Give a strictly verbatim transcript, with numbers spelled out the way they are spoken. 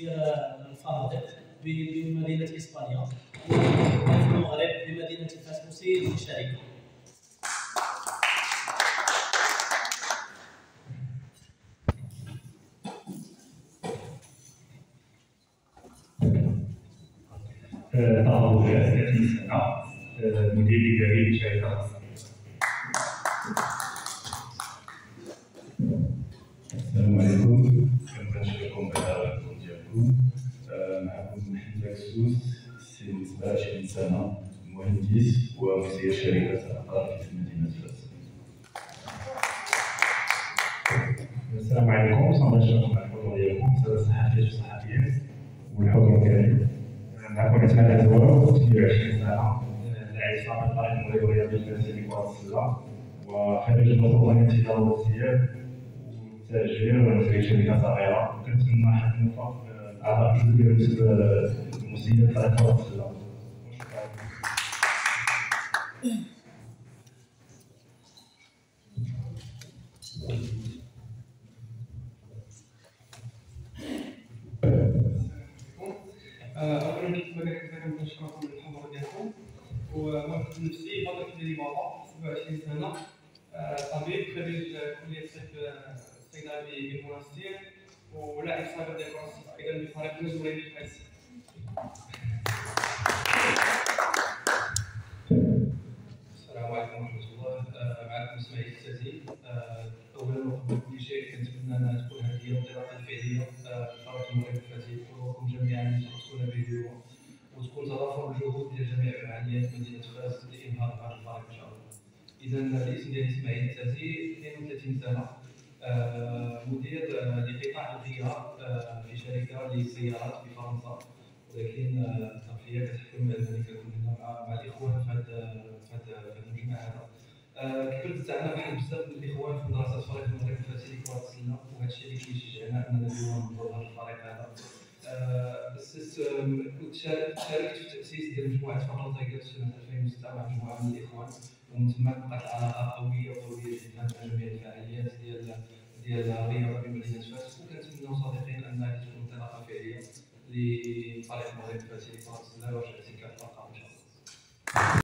ديال الفنادق بمدينه اسبانيا وفي المغرب بمدينه فاس مسير للشركه. طه ثلاثين سنة، مدير إداري لشركة خاصة. السلام عليكم، كنشكركم على الوقت ديالكم. معكم محمد عكسوس، سن سبعة وعشرين سنة، مهندس ومسير شركة عقار في مدينة فاس. السلام عليكم، سنباشر مع الحضور ديالكم، السادة الصحفيين والصحفيات والحضور الكريم. معكم عثمان عزوة، ثمانية وعشرين سنة، لاعب سابق للفريق المغربي الرياضي الفرنسي لكرة السلة، وخريج البطولة التجارة والسير والتاجير ومسير شركة صغيرة. كنتمنى حظ موفق للأعضاء ديال المسير فريق كرة السلة. اولا كما قال حنا كنشكركم على الحضور ديالكم. ونقدم نفسي بدر كبيري باطا، سبعة وعشرين سنه، طبيب خريج كليه الصيدله بالمنستير ولاعب سابق ديال كره السله ايضا بفريق نجم الفاسي. السلام عليكم ورحمه الله. معكم اسماعيل التازي. اولا وقبل كل شيء كنتمنى انها تكون هذه الانطلاقه الفعليه للفريق المغربي الفاسي، ونشكركم جميعا اللي شاركتونا فيديو، وتكون تضافر الجهود ديال جميع فعاليات مدينه فاس لانهاء هذا الفريق ان شاء الله. اذا الاسم ديالي اسماعيل التازي، اثنين وثلاثين سنه، مدير لقطاع الغيار في شركه للسيارات في فرنسا، ولكن الخلفيه كتحكم الملكه كلنا مع مع الاخوان في هذا في هذا المجمع هذا. كبرت تاعنا بحال بزاف من الاخوان في مدرسه فريق المغرب الفاسي لكره السله، وهذا الشيء اللي كيشجعنا اننا اليوم ننظر هذا الفريق هذا. أسست كنت شاركت في التأسيس ديال مجموعة فوتوفولتايكات في سنة ألفين وستة مع مجموعة من الإخوان، ومن ثم بقات العلاقة قوية وقوية جدا مع جميع الفعاليات ديال ديال الرياضة بمدينة فاس، وكنتمنوا صادقين أنها تكون انطلاقة فعلية لفريق المغرب الفاسي لكرة السلة واعتكاف الألقاب إن شاء الله.